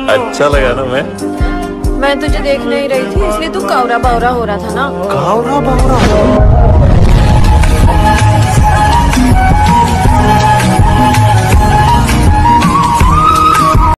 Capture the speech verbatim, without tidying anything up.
अच्छा लगा ना मैं? मैं तुझे देख नहीं रही थी इसलिए तू कावरा बावरा हो रहा था ना। कावरा बावरा